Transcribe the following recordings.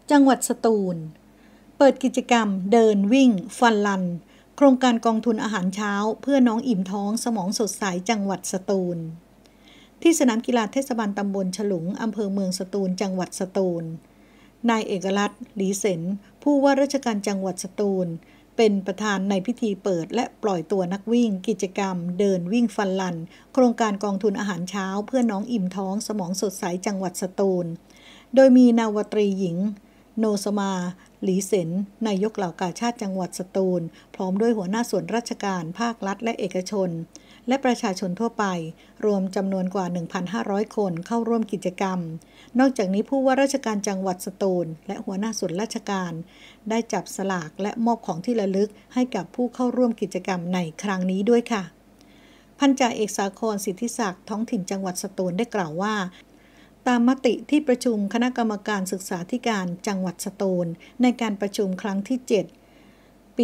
จังหวัดสตูลเปิดกิจกรรมเดินวิ่งฟันรันโครงการกองทุนอาหารเช้าเพื่อน้องอิ่มท้องสมองสดใสจังหวัดสตูลที่สนามกีฬาเทศบาลตำบลฉลุงอำเภอเมืองสตูลจังหวัดสตูลนายเอกลักษณ์หลีเสนผู้ว่าราชการจังหวัดสตูลเป็นประธานในพิธีเปิดและปล่อยตัวนักวิ่งกิจกรรมเดินวิ่งฟันรันโครงการกองทุนอาหารเช้าเพื่อน้องอิ่มท้องสมองสดใสจังหวัดสตูลโดยมีนาวตรีหญิงโนสมาหลีเสนนายกเหล่ากาชาติจังหวัดสตูลพร้อมด้วยหัวหน้าส่วนราชการภาครัฐและเอกชนและประชาชนทั่วไปรวมจำนวนกว่า 1,500 คนเข้าร่วมกิจกรรมนอกจากนี้ผู้ว่าราชการจังหวัดสตูลและหัวหน้าส่วนราชการได้จับสลากและมอบของที่ระลึกให้กับผู้เข้าร่วมกิจกรรมในครั้งนี้ด้วยค่ะพันจ่าเอกสาครสิทธิศักดิ์ท้องถิ่นจังหวัดสตูลได้กล่าวว่าตามมติที่ประชุมคณะกรรมการศึกษาธิการจังหวัดสตูลในการประชุมครั้งที่ 7 ปี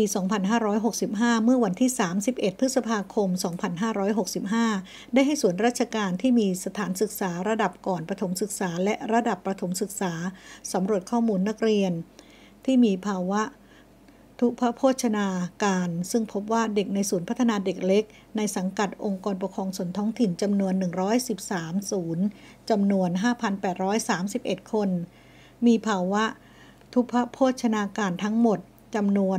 2565 เมื่อวันที่ 31 พฤษภาคม 2565 ได้ให้ส่วนราชการที่มีสถานศึกษาระดับก่อนประถมศึกษาและระดับประถมศึกษาสำรวจข้อมูลนักเรียนที่มีภาวะทุพโภชนาการซึ่งพบว่าเด็กในศูนย์พัฒนาเด็กเล็กในสังกัดองค์กรปกครองส่วนท้องถิ่นจำนวน113ศูนย์จำนวน 5,831 คนมีภาวะทุพโภชนาการทั้งหมดจำนวน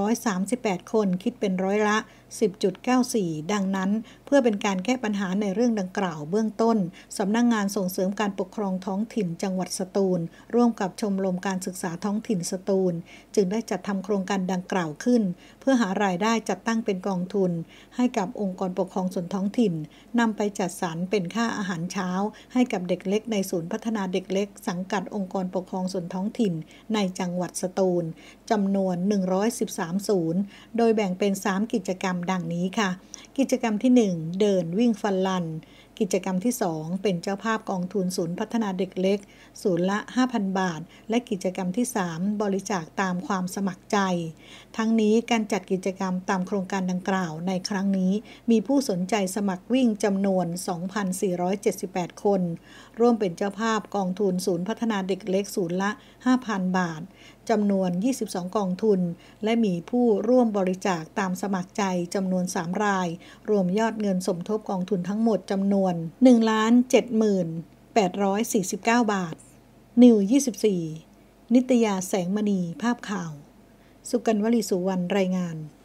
638คนคิดเป็นร้อยละ 10.94 ดังนั้นเพื่อเป็นการแก้ปัญหาในเรื่องดังกล่าวเบื้องต้นสำนักงานส่งเสริมการปกครองท้องถิ่นจังหวัดสตูลร่วมกับชมรมการศึกษาท้องถิ่นสตูลจึงได้จัดทำโครงการดังกล่าวขึ้นเพื่อหารายได้จัดตั้งเป็นกองทุนให้กับองค์กรปกครองส่วนท้องถิ่นนำไปจัดสรรเป็นค่าอาหารเช้าให้กับเด็กเล็กในศูนย์พัฒนาเด็กเล็กสังกัดองค์กรปกครองส่วนท้องถิ่นในจังหวัดสตูลจำนวน113ศูนย์โดยแบ่งเป็น3กิจกรรมดังนี้ค่ะกิจกรรมที่1เดินวิ่งฟันรันกิจกรรมที่2เป็นเจ้าภาพกองทุนศูนย์พัฒนาเด็กเล็กศูนย์ละ 5,000 บาทและกิจกรรมที่3บริจาคตามความสมัครใจทั้งนี้การจัดกิจกรรมตามโครงการดังกล่าวในครั้งนี้มีผู้สนใจสมัครวิ่งจำนวน 2,478 คนร่วมเป็นเจ้าภาพกองทุนศูนย์พัฒนาเด็กเล็กศูนย์ละ 5,000 บาทจำนวน22กองทุนและมีผู้ร่วมบริจาคตามสมัครใจจำนวน3รายรวมยอดเงินสมทบกองทุนทั้งหมดจำนวน 1,70,849 บาทนิว24นิตยาแสงมณีภาพข่าวสุกัญญ์ วลีสุวรรณรายงาน